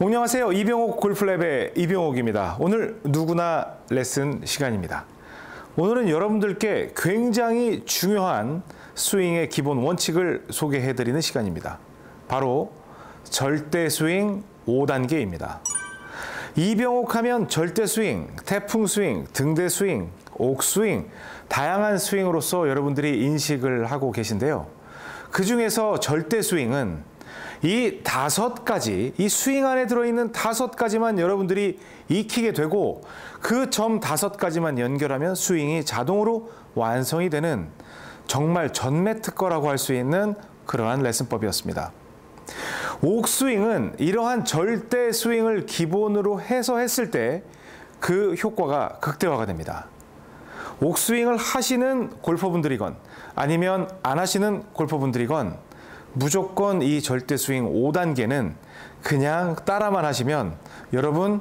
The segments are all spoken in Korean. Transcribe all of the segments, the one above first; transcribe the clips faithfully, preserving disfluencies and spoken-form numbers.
안녕하세요. 이병옥 골프랩의 이병옥입니다. 오늘 누구나 레슨 시간입니다. 오늘은 여러분들께 굉장히 중요한 스윙의 기본 원칙을 소개해드리는 시간입니다. 바로 절대 스윙 오 단계입니다. 이병옥 하면 절대 스윙, 태풍 스윙, 등대 스윙, 옥 스윙, 다양한 스윙으로서 여러분들이 인식을 하고 계신데요. 그 중에서 절대 스윙은 이 다섯 가지, 이 스윙 안에 들어있는 다섯 가지만 여러분들이 익히게 되고 그 점 다섯 가지만 연결하면 스윙이 자동으로 완성이 되는 정말 전매 특허라고 할 수 있는 그러한 레슨법이었습니다. 옥 스윙은 이러한 절대 스윙을 기본으로 해서 했을 때 그 효과가 극대화가 됩니다. 옥 스윙을 하시는 골퍼분들이건 아니면 안 하시는 골퍼분들이건 무조건 이 절대 스윙 오 단계는 그냥 따라만 하시면 여러분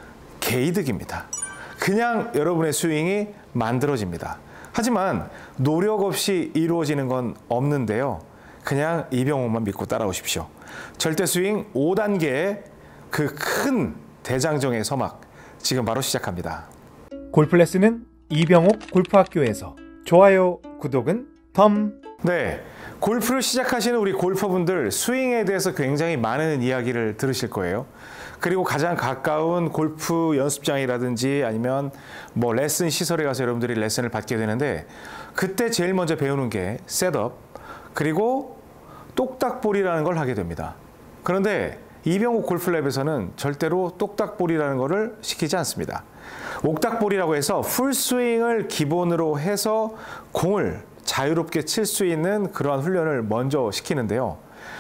개이득입니다. 그냥 여러분의 스윙이 만들어집니다. 하지만 노력 없이 이루어지는 건 없는데요. 그냥 이병옥만 믿고 따라오십시오. 절대 스윙 오 단계의 그 큰 대장정의 서막 지금 바로 시작합니다. 골프 레슨은 이병옥 골프학교에서. 좋아요, 구독은 덤. 네, 골프를 시작하시는 우리 골퍼분들 스윙에 대해서 굉장히 많은 이야기를 들으실 거예요. 그리고 가장 가까운 골프 연습장이라든지 아니면 뭐 레슨 시설에 가서 여러분들이 레슨을 받게 되는데 그때 제일 먼저 배우는 게 셋업 그리고 똑딱볼이라는 걸 하게 됩니다. 그런데 이병옥 골프랩에서는 절대로 똑딱볼이라는 거를 시키지 않습니다. 옥딱볼이라고 해서 풀스윙을 기본으로 해서 공을 자유롭게 칠 수 있는 그러한 훈련을 먼저 시키는데요.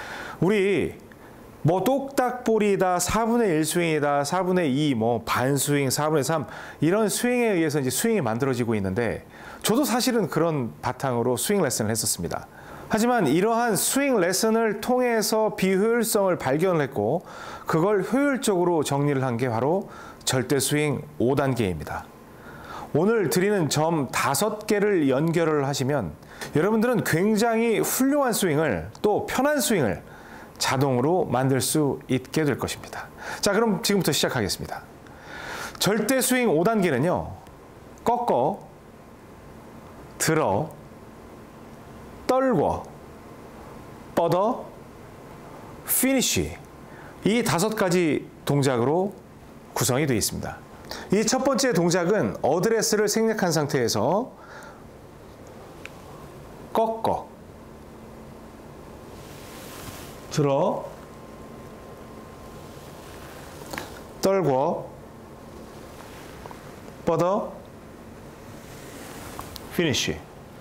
우리 뭐 똑딱볼이다, 사분의 일 스윙이다, 사분의 이, 뭐 반스윙, 사분의 삼 이런 스윙에 의해서 이제 스윙이 만들어지고 있는데 저도 사실은 그런 바탕으로 스윙 레슨을 했었습니다. 하지만 이러한 스윙 레슨을 통해서 비효율성을 발견했고 그걸 효율적으로 정리를 한 게 바로 절대 스윙 오 단계입니다. 오늘 드리는 점 다섯 개를 연결을 하시면 여러분들은 굉장히 훌륭한 스윙을 또 편한 스윙을 자동으로 만들 수 있게 될 것입니다. 자, 그럼 지금부터 시작하겠습니다. 절대 스윙 오 단계는요. 꺾어, 들어, 떨궈, 뻗어, 피니쉬 이 다섯 가지 동작으로 구성이 되어 있습니다. 이 첫 번째 동작은 어드레스를 생략한 상태에서 꺾어, 들어, 떨궈, 뻗어, 피니쉬.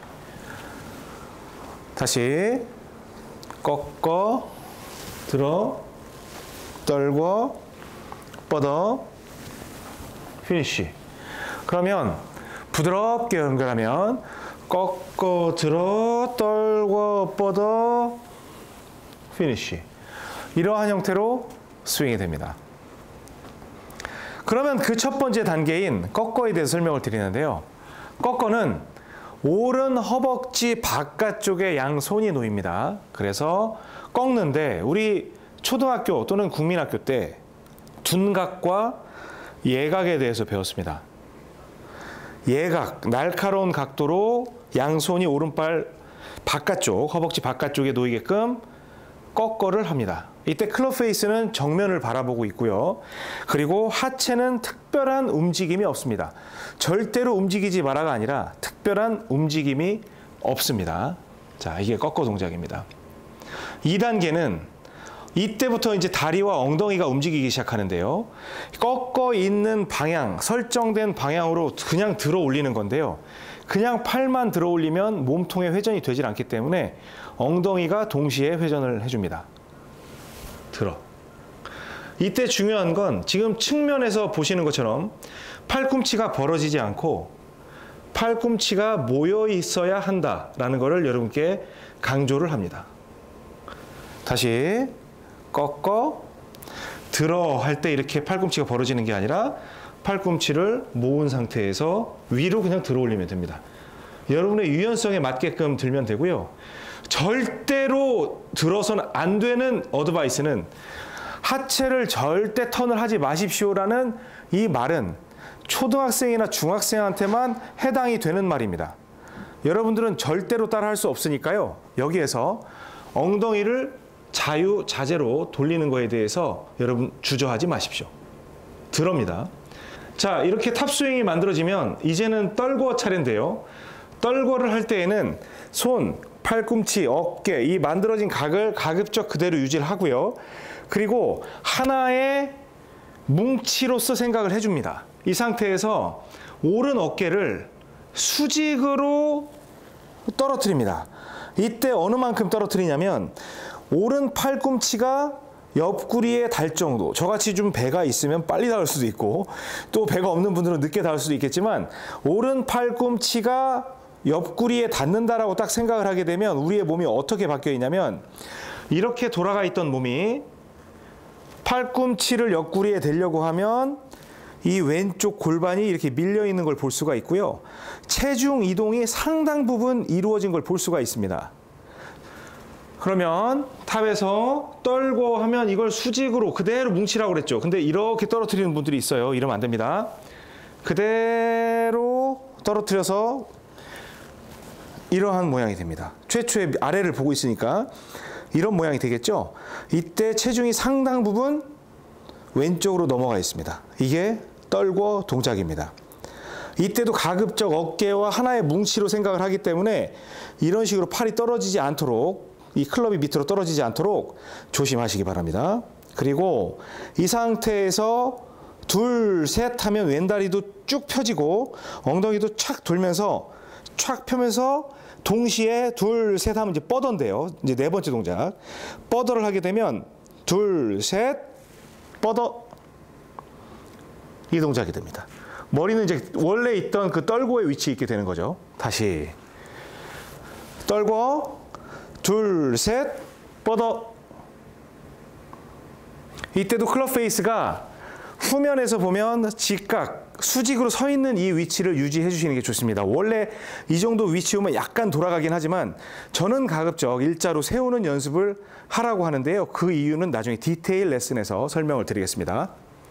다시 꺾어, 들어, 떨궈, 뻗어, 피니쉬. 그러면 부드럽게 연결하면 꺾어, 들어, 떨궈, 뻗어, 피니쉬. 이러한 형태로 스윙이 됩니다. 그러면 그 첫 번째 단계인 꺾어에 대해서 설명을 드리는데요. 꺾어는 오른 허벅지 바깥쪽에 양손이 놓입니다. 그래서 꺾는데 우리 초등학교 또는 국민학교 때 둔각과 예각에 대해서 배웠습니다. 예각, 날카로운 각도로 양손이 오른발 바깥쪽, 허벅지 바깥쪽에 놓이게끔 꺾어를 합니다. 이때 클럽 페이스는 정면을 바라보고 있고요. 그리고 하체는 특별한 움직임이 없습니다. 절대로 움직이지 마라가 아니라 특별한 움직임이 없습니다. 자, 이게 꺾어 동작입니다. 이 단계는 이때부터 이제 다리와 엉덩이가 움직이기 시작하는데요. 꺾어 있는 방향, 설정된 방향으로 그냥 들어 올리는 건데요. 그냥 팔만 들어 올리면 몸통의 회전이 되질 않기 때문에 엉덩이가 동시에 회전을 해줍니다. 들어. 이때 중요한 건 지금 측면에서 보시는 것처럼 팔꿈치가 벌어지지 않고 팔꿈치가 모여 있어야 한다라는 것을 여러분께 강조를 합니다. 다시 꺾어, 들어 할 때 이렇게 팔꿈치가 벌어지는 게 아니라 팔꿈치를 모은 상태에서 위로 그냥 들어 올리면 됩니다. 여러분의 유연성에 맞게끔 들면 되고요. 절대로 들어서는 안 되는 어드바이스는 하체를 절대 턴을 하지 마십시오라는 이 말은 초등학생이나 중학생한테만 해당이 되는 말입니다. 여러분들은 절대로 따라 할 수 없으니까요. 여기에서 엉덩이를 자유자재로 돌리는 거에 대해서 여러분 주저하지 마십시오. 들어옵니다. 자, 이렇게 탑스윙이 만들어지면 이제는 떨궈 차례인데요. 떨궈를 할 때에는 손, 팔꿈치, 어깨 이 만들어진 각을 가급적 그대로 유지를 하고요. 그리고 하나의 뭉치로서 생각을 해줍니다. 이 상태에서 오른 어깨를 수직으로 떨어뜨립니다. 이때 어느 만큼 떨어뜨리냐면 오른 팔꿈치가 옆구리에 닿을 정도, 저같이 좀 배가 있으면 빨리 닿을 수도 있고 또 배가 없는 분들은 늦게 닿을 수도 있겠지만 오른 팔꿈치가 옆구리에 닿는다라고 딱 생각을 하게 되면 우리의 몸이 어떻게 바뀌어 있냐면 이렇게 돌아가 있던 몸이 팔꿈치를 옆구리에 대려고 하면 이 왼쪽 골반이 이렇게 밀려 있는 걸 볼 수가 있고요. 체중 이동이 상당 부분 이루어진 걸 볼 수가 있습니다. 그러면 탑에서 떨고 하면 이걸 수직으로 그대로 뭉치라고 그랬죠. 근데 이렇게 떨어뜨리는 분들이 있어요. 이러면 안 됩니다. 그대로 떨어뜨려서 이러한 모양이 됩니다. 최초의 아래를 보고 있으니까 이런 모양이 되겠죠. 이때 체중이 상당 부분 왼쪽으로 넘어가 있습니다. 이게 떨궈 동작입니다. 이때도 가급적 어깨와 하나의 뭉치로 생각을 하기 때문에 이런 식으로 팔이 떨어지지 않도록 이 클럽이 밑으로 떨어지지 않도록 조심하시기 바랍니다. 그리고 이 상태에서 둘, 셋 하면 왼다리도 쭉 펴지고 엉덩이도 착 돌면서 착 펴면서 동시에 둘, 셋 하면 이제 뻗어인데요. 이제 네 번째 동작. 뻗어를 하게 되면 둘, 셋, 뻗어. 이 동작이 됩니다. 머리는 이제 원래 있던 그 떨고의 위치에 있게 되는 거죠. 다시. 떨고, 둘, 셋, 뻗어. 이때도 클럽 페이스가 후면에서 보면 직각, 수직으로 서 있는 이 위치를 유지해 주시는 게 좋습니다. 원래 이 정도 위치 오면 약간 돌아가긴 하지만 저는 가급적 일자로 세우는 연습을 하라고 하는데요. 그 이유는 나중에 디테일 레슨에서 설명을 드리겠습니다.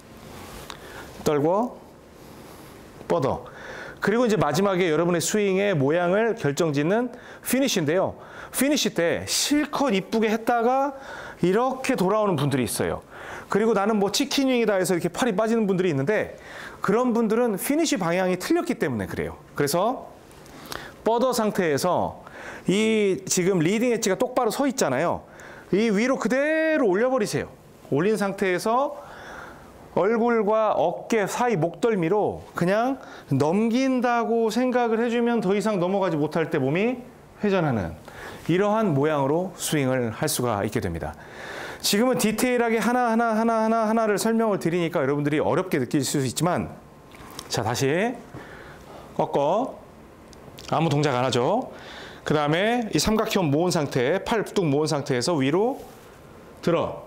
떨고, 뻗어. 그리고 이제 마지막에 여러분의 스윙의 모양을 결정짓는 피니쉬인데요. 피니쉬 때 실컷 이쁘게 했다가 이렇게 돌아오는 분들이 있어요. 그리고 나는 뭐 치킨윙이다 해서 이렇게 팔이 빠지는 분들이 있는데 그런 분들은 피니쉬 방향이 틀렸기 때문에 그래요. 그래서 뻗어 상태에서 이 지금 리딩 엣지가 똑바로 서 있잖아요. 이 위로 그대로 올려버리세요. 올린 상태에서 얼굴과 어깨 사이 목덜미로 그냥 넘긴다고 생각을 해주면 더 이상 넘어가지 못할 때 몸이 회전하는 이러한 모양으로 스윙을 할 수가 있게 됩니다. 지금은 디테일하게 하나하나 하나하나 하나를 설명을 드리니까 여러분들이 어렵게 느낄 수 있지만 자 다시 꺾어 아무 동작 안 하죠. 그 다음에 이 삼각형 모은 상태 팔 뚝 모은 상태에서 위로 들어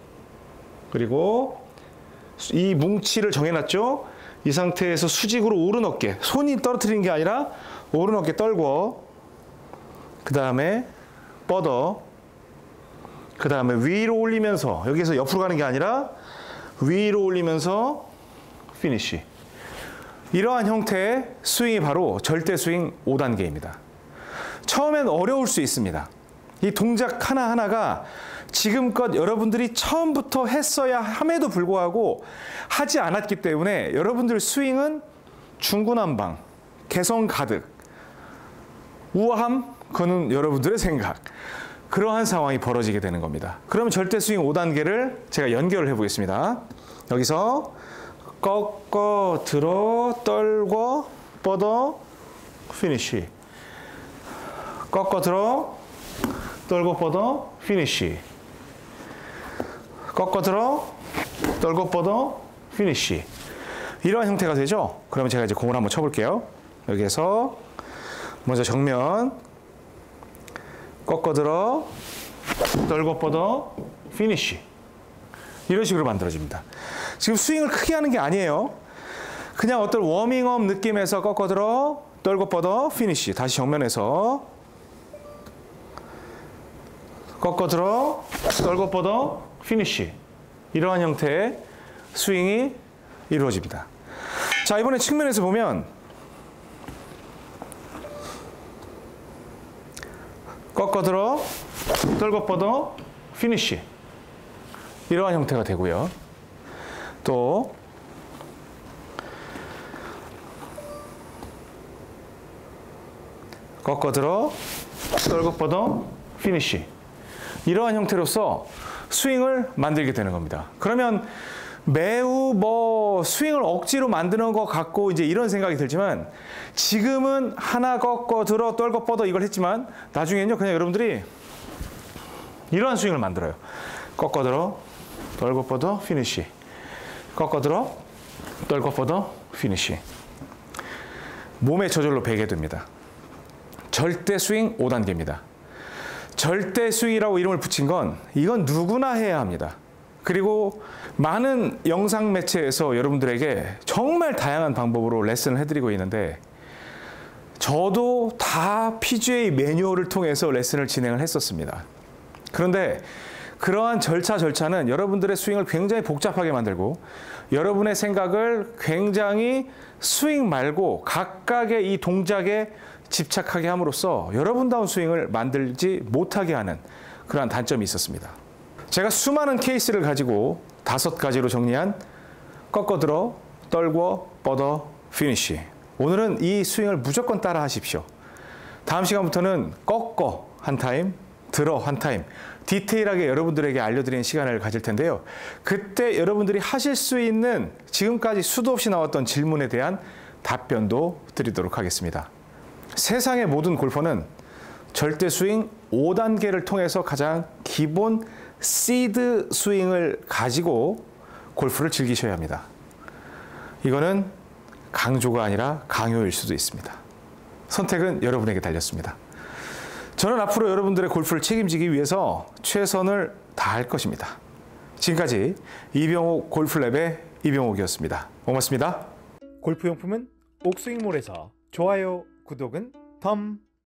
그리고 이 뭉치를 정해놨죠. 이 상태에서 수직으로 오른 어깨 손이 떨어뜨리는 게 아니라 오른 어깨 떨고 그 다음에 뻗어 그 다음에 위로 올리면서 여기서 옆으로 가는 게 아니라 위로 올리면서 피니쉬. 이러한 형태의 스윙이 바로 절대 스윙 오 단계입니다. 처음엔 어려울 수 있습니다. 이 동작 하나하나가 지금껏 여러분들이 처음부터 했어야 함에도 불구하고 하지 않았기 때문에 여러분들 스윙은 중구난방, 개성 가득, 우아함, 그거는 여러분들의 생각. 그러한 상황이 벌어지게 되는 겁니다. 그러면 절대 스윙 오 단계를 제가 연결을 해보겠습니다. 여기서 꺾어, 들어, 떨고, 뻗어, 피니쉬. 꺾어, 들어, 떨고, 뻗어, 피니쉬. 꺾어, 들어, 떨고, 뻗어, 피니쉬. 이러한 형태가 되죠? 그러면 제가 이제 공을 한번 쳐볼게요. 여기에서 먼저 정면 꺾어 들어 떨고 뻗어 피니쉬. 이런 식으로 만들어집니다. 지금 스윙을 크게 하는 게 아니에요. 그냥 어떤 워밍업 느낌에서 꺾어 들어 떨고 뻗어 피니쉬. 다시 정면에서 꺾어 들어 떨고 뻗어 피니쉬. 이러한 형태의 스윙이 이루어집니다. 자, 이번에 측면에서 보면 꺾어 들어, 떨궈 뻗어, 피니쉬. 이러한 형태가 되고요. 또 꺾어 들어, 떨궈 뻗어, 피니쉬. 이러한 형태로서 스윙을 만들게 되는 겁니다. 그러면 매우 뭐 스윙을 억지로 만드는 것 같고 이제 이런 생각이 들지만, 지금은 하나 꺾어 들어 떨궈 뻗어 이걸 했지만 나중에는요 그냥 여러분들이 이러한 스윙을 만들어요. 꺾어 들어 떨궈 뻗어 피니쉬, 꺾어 들어 떨궈 뻗어 피니쉬. 몸에 저절로 배게 됩니다. 절대 스윙 오 단계입니다. 절대 스윙이라고 이름을 붙인 건 이건 누구나 해야 합니다. 그리고 많은 영상 매체에서 여러분들에게 정말 다양한 방법으로 레슨을 해드리고 있는데, 저도 다 피지에이 매뉴얼을 통해서 레슨을 진행을 했었습니다. 그런데 그러한 절차 절차는 여러분들의 스윙을 굉장히 복잡하게 만들고 여러분의 생각을 굉장히 스윙 말고 각각의 이 동작에 집착하게 함으로써 여러분다운 스윙을 만들지 못하게 하는 그러한 단점이 있었습니다. 제가 수많은 케이스를 가지고 다섯 가지로 정리한 꺾어 들어, 떨궈, 뻗어, 피니쉬. 오늘은 이 스윙을 무조건 따라 하십시오. 다음 시간부터는 꺾어 한 타임, 들어 한 타임, 디테일하게 여러분들에게 알려드리는 시간을 가질 텐데요. 그때 여러분들이 하실 수 있는 지금까지 수도 없이 나왔던 질문에 대한 답변도 드리도록 하겠습니다. 세상의 모든 골퍼는 절대 스윙 오 단계를 통해서 가장 기본 시드 스윙을 가지고 골프를 즐기셔야 합니다. 이거는 강조가 아니라 강요일 수도 있습니다. 선택은 여러분에게 달렸습니다. 저는 앞으로 여러분들의 골프를 책임지기 위해서 최선을 다할 것입니다. 지금까지 이병옥 골프랩의 이병옥이었습니다. 고맙습니다. 골프용품은 옥스윙몰에서 좋아요, 구독은 덤